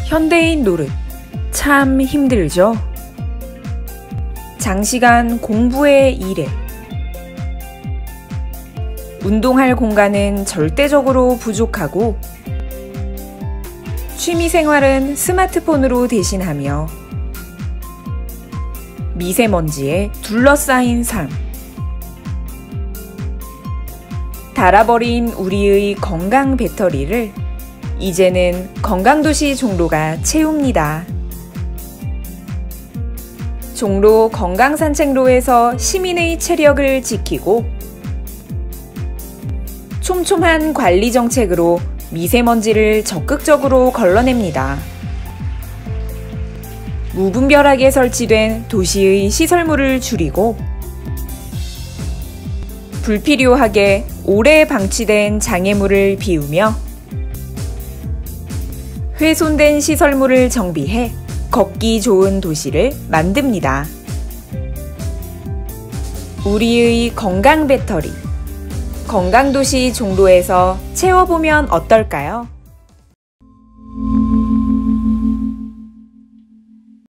현대인 노릇 참 힘들죠? 장시간 공부에 일해 운동할 공간은 절대적으로 부족하고 취미생활은 스마트폰으로 대신하며 미세먼지에 둘러싸인 삶 닳아버린 우리의 건강 배터리를 이제는 건강도시 종로가 채웁니다. 종로 건강산책로에서 시민의 체력을 지키고 촘촘한 관리 정책으로 미세먼지를 적극적으로 걸러냅니다. 무분별하게 설치된 도시의 시설물을 줄이고 불필요하게 오래 방치된 장애물을 비우며 훼손된 시설물을 정비해 걷기 좋은 도시를 만듭니다. 우리의 건강 배터리, 건강도시 종로에서 채워보면 어떨까요?